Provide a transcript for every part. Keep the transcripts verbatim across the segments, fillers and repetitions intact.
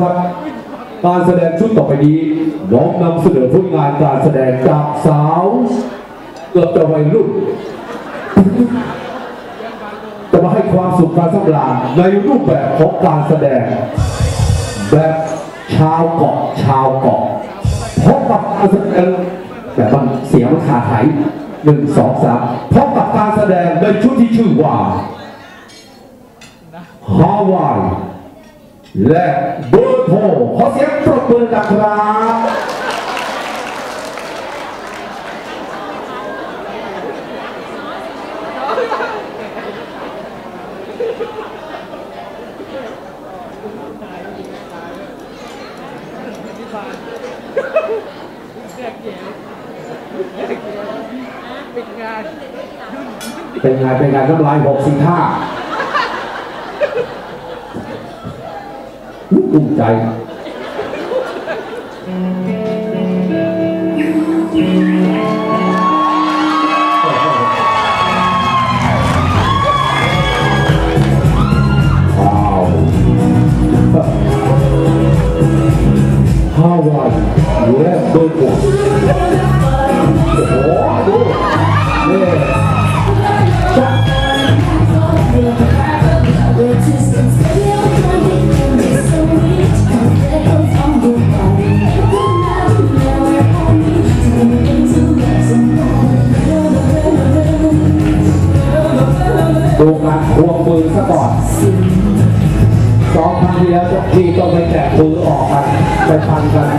การแสดงชุดต่อไปนี้น้องนำเสนอผลงานการแสดงจากสาวเกือบจะวัยรุ่นจะมาให้ความสุขการสำราญในรูปแบบของการแสดงแบบชาวเกาะชาวเกาะพบกับการแสดงแบบมันเสียงมันขาดหายหนึ่งสองสามพบกับการแสดงในชุดที่ชื่อว่าฮาวายและเบอร์โทรขอเสียงปรบมือนะครับเป็นงานเป็นงานน้ำลายหกสิบห้าอุ่นใจฮาวายและเบอร์โทรโอ้โหดูเนี่ยจ้ะดูการควงมือซะก่อนสองครั้งที่แล้วที่ต้องไปแตะมือออกกันไปพันกัน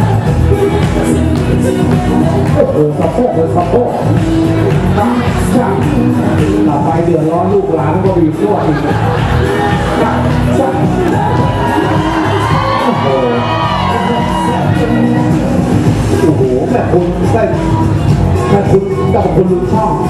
โอ้โหสะโพกเลยสะโพกจ้าจ้าต่อไปเดือดร้อนลูกหลานก็บีบตัวอีกจ้าจ้าโอ้โหโอ้โหแม่คุณได้แม่คุณกับคุณลุงช่อง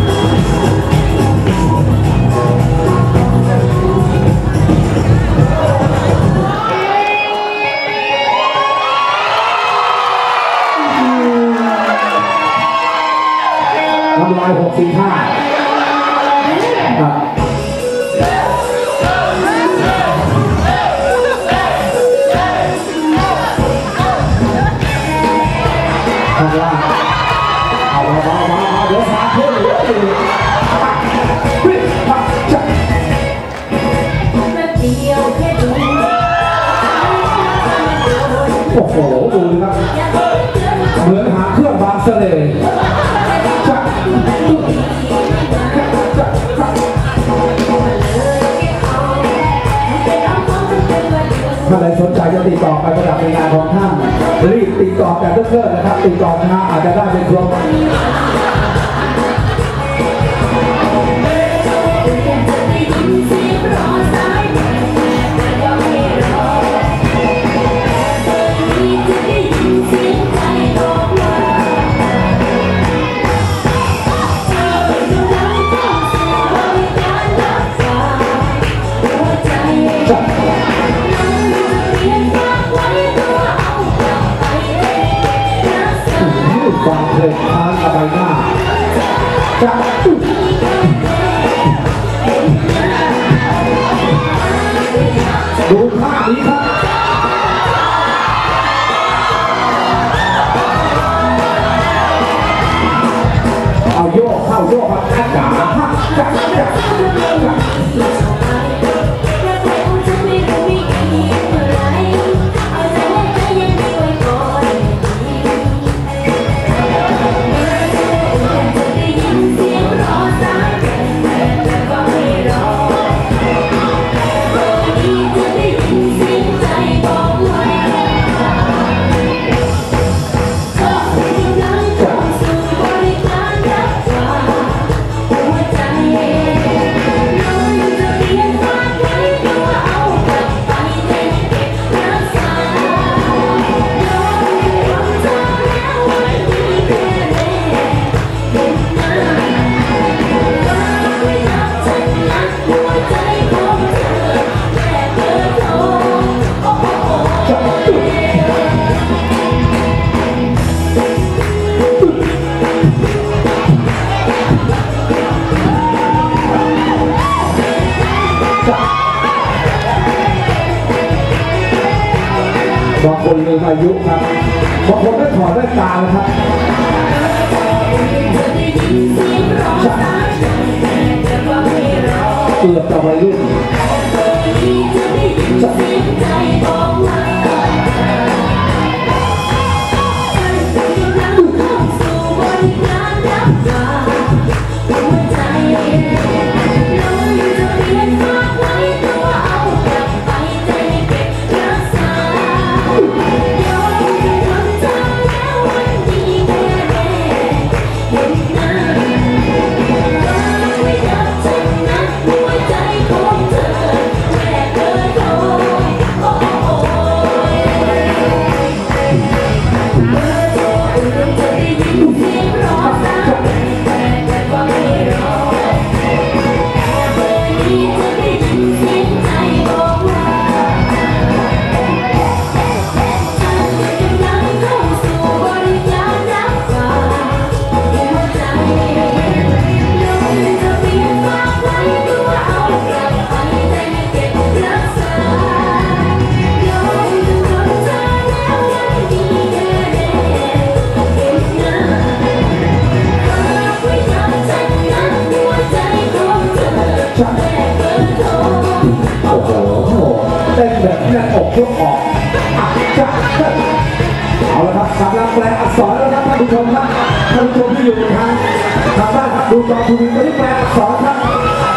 น้ำลายหกสี่ห้าครับข้างล่างเอามามามาเดี๋ยวสาธุโอ้โหดูนะครับเหมือนหาเครื่องบางเสน่ห์ถ้าใครสนใจจะติดต่อไปประดับในงานของท่านรีบติดต่อแต่เพื่อนๆนะครับติดต่อนะอาจจะได้เป็นครบฟังเพลงทางกระบายหน้าจะดูภาพนี้ครับเอาโยกเข้าโยกมาจ้าจ้าจ้าจ้าบางคนลืมอายุครับบางคนไม่ถอดแว่นตานะครับเกือบจะวัยรุ่นเต้นแบบแน่นอกยกออกเอาละครับกำลังแปลอักษรแล้วครับท่านผู้ชมครับท่านผู้ชมที่อยู่ทางทางบ้านครับดูจอทีวีตอนนี้แปลอักษรครับ